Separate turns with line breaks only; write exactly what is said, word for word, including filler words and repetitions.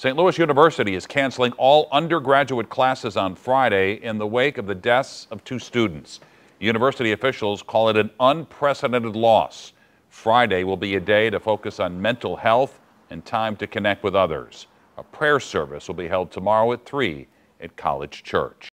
Saint Louis University is canceling all undergraduate classes on Friday in the wake of the deaths of two students. University officials call it an unprecedented loss. Friday will be a day to focus on mental health and time to connect with others. A prayer service will be held tomorrow at three at College Church.